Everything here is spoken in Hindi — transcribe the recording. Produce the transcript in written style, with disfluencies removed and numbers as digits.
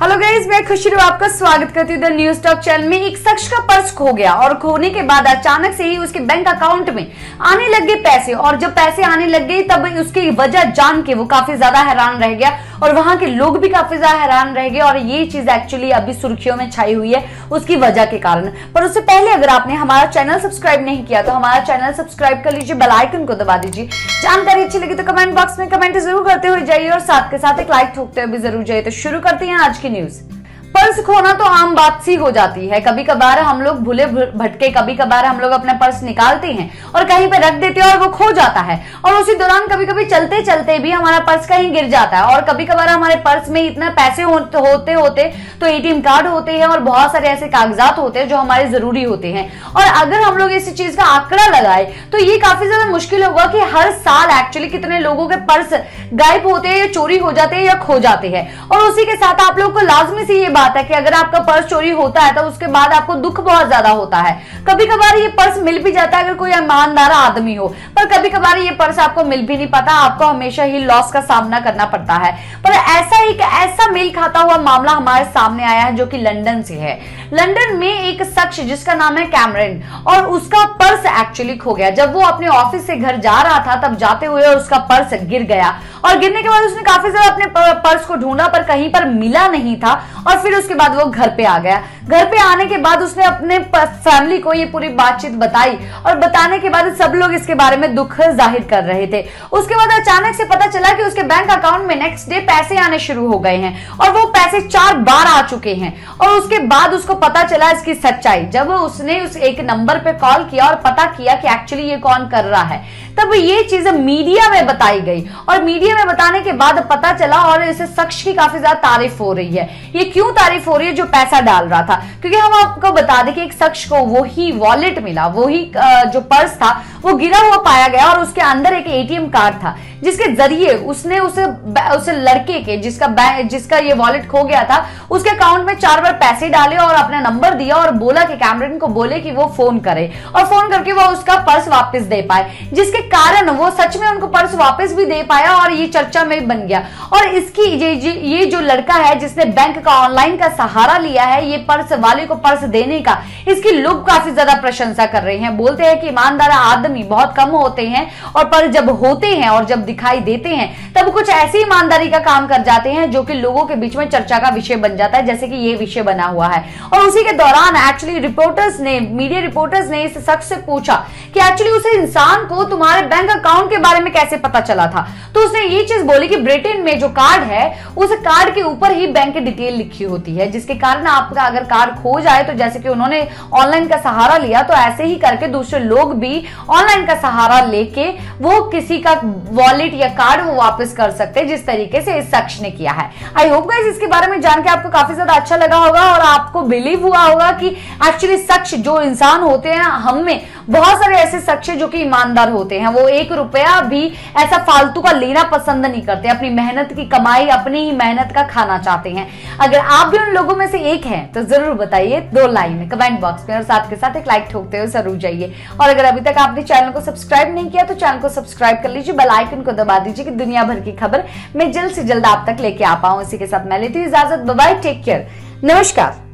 हेलो गाइस, मैं खुशी आपका स्वागत करती हूँ द न्यूज टॉक चैनल में। एक शख्स का पर्स खो गया और खोने के बाद अचानक से ही उसके बैंक अकाउंट में आने लग गए पैसे, और जब पैसे आने लग गए तब उसकी वजह जान के वो काफी ज्यादा हैरान रह गया और वहां के लोग भी काफी ज्यादा हैरान रह गए। और ये चीज एक्चुअली अभी सुर्खियों में छाई हुई है उसकी वजह के कारण। पर उससे पहले अगर आपने हमारा चैनल सब्सक्राइब नहीं किया तो हमारा चैनल सब्सक्राइब कर लीजिए, बेल आइकन को दबा दीजिए। जानकारी अच्छी लगी तो कमेंट बॉक्स में कमेंट जरूर करते हुए जाइए और साथ के साथ एक लाइक ठोकते हुए भी जरूर जाइए। तो शुरू करते हैं आज की न्यूज। पर्स खोना तो आम बात सी हो जाती है। कभी कभार हम लोग भूले भटके, कभी कभार हम लोग अपना पर्स निकालते हैं और कहीं पे रख देते हैं और वो खो जाता है। और उसी दौरान कभी कभी चलते चलते भी हमारा पर्स कहीं गिर जाता है। और कभी कभार हमारे पर्स में इतना पैसे होते तो एटीएम कार्ड होते हैं और बहुत सारे ऐसे कागजात होते हैं जो हमारे जरूरी होते हैं। और अगर हम लोग इस चीज का आंकड़ा लगाए तो ये काफी ज्यादा मुश्किल होगा कि हर साल एक्चुअली कितने लोगों के पर्स गायब होते हैं या चोरी हो जाते हैं या खो जाते हैं। और उसी के साथ आप लोग को लाजमी से ये बात है कि अगर आपका पर्स चोरी होता है तो उसके बाद आपको दुख बहुत ज्यादा होता है। कभी कभार ये पर्स मिल भी जाता है अगर कोई ईमानदार आदमी हो, पर कभी कभार ये पर्स आपको मिल भी नहीं पाता, आपको हमेशा ही लॉस का सामना करना पड़ता है। पर ऐसा मेल खाता हुआ मामला हमारे सामने आया है जो कि लंदन से है। लंदन में एक शख्स जिसका नाम है कैमरन, और उसका पर्स एक्चुअली खो गया। जब वो अपने ऑफिस से घर जा रहा था तब जाते हुए उसका पर्स गिर गया और गिरने के बाद उसने काफी ज्यादा अपने पर्स को ढूंढा पर कहीं पर मिला नहीं था। और फिर उसके बाद वो घर पे आ गया। घर पे आने के बाद उसने अपने फैमिली को ये पूरी बातचीत बताई और बताने के बाद सब लोग इसके बारे में दुख जाहिर कर रहे थे। उसके बाद अचानक से पता चला कि उसके बैंक अकाउंट में नेक्स्ट डे पैसे आने शुरू हो गए हैं और वो पैसे 4 बार आ चुके हैं। और उसके बाद उसको पता चला इसकी सच्चाई जब उसने उस एक नंबर पे कॉल किया और पता किया कि एक्चुअली ये कौन कर रहा है। तब ये चीज मीडिया में बताई गई और मीडिया में बताने के बाद पता चला और इस शख्स की काफी ज्यादा तारीफ हो रही है। ये क्यों तारीफ हो रही है? जो पैसा डाल रहा था, क्योंकि हम आपको बता दें कि एक शख्स को वही वॉलेट मिला, वही जो पर्स था वो गिरा हुआ पाया गया और उसके अंदर एक एटीएम कार्ड था जिसके जरिए उसने उसे लड़के के जिसका ये वॉलेट खो गया था उसके अकाउंट में 4 बार पैसे डाले और अपना नंबर दिया और बोला कि कैमरन को बोले कि वो फोन करे और फोन करके वो उसका पर्स वापस दे पाए, जिसके कारण वो सच में उनको पर्स वापस भी दे पाया और ये चर्चा में बन गया। और इसकी ये जो लड़का है जिसने बैंक का ऑनलाइन का सहारा लिया है ये पर्स वाले को पर्स देने का, इसकी लोग काफी ज्यादा प्रशंसा कर रहे हैं। बोलते हैं कि ईमानदार आदमी बहुत कम होते हैं और पर जब होते हैं और जब दिखाई देते हैं तब कुछ ऐसी ईमानदारी का काम कर जाते हैं जो कि लोगों के बीच में चर्चा का विषय बन जाता है, जैसे कि ये विषय बना हुआ है। और उसी के दौरान एक्चुअली मीडिया रिपोर्टर्स ने इस शख्स से पूछा कि एक्चुअली उस इंसान को तुम्हारे बैंक अकाउंट के बारे में कैसे पता चला था। तो उसने ये चीज बोली कि ब्रिटेन में जो कार्ड है उस कार्ड के ऊपर ही बैंक की डिटेल लिखी होती है, जिसके कारण आपका अगर कार्ड खो जाए तो जैसे कि उन्होंने ऑनलाइन का सहारा लिया तो ऐसे ही करके दूसरे लोग भी ऑनलाइन का सहारा लेके वो किसी का वॉलेट या कार्ड वो वापस कर सकते हैं, जिस तरीके से इस शख्स ने किया है। आई होप गाइस इसके बारे में जान के आपको काफी ज्यादा अच्छा लगा होगा और आपको बिलीव हुआ होगा कि एक्चुअली शख्स जो इंसान होते हैं, हम में बहुत सारे ऐसे शख्स जो कि ईमानदार होते हैं, वो 1 रुपया भी ऐसा फालतू का लेना पसंद नहीं करते, अपनी मेहनत की कमाई अपनी ही मेहनत का खाना चाहते हैं। अगर आप भी उन लोगों में से एक हैं तो जरूर बताइए 2 लाइन में कमेंट बॉक्स में और साथ के साथ एक लाइक ठोकते हुए जरूर जाइए। और अगर अभी तक आपने चैनल को सब्सक्राइब नहीं किया तो चैनल को सब्सक्राइब कर लीजिए, बेल आइकन को दबा दीजिए कि दुनिया भर की खबर मैं जल्द से जल्द आप तक लेके आ पाऊं। इसी के साथ मैं लेती हूं इजाजत, बाय बाय, टेक केयर, नमस्कार।